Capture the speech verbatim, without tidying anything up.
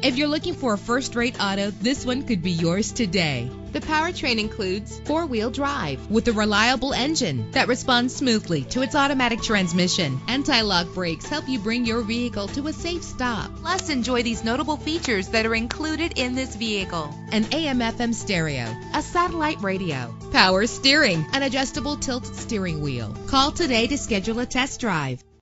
If you're looking for a first-rate auto, this one could be yours today. The powertrain includes four-wheel drive with a reliable engine that responds smoothly to its automatic transmission. Anti-lock brakes help you bring your vehicle to a safe stop. Plus, enjoy these notable features that are included in this vehicle: an A M F M stereo, a satellite radio, power steering, an adjustable tilt steering wheel. Call today to schedule a test drive.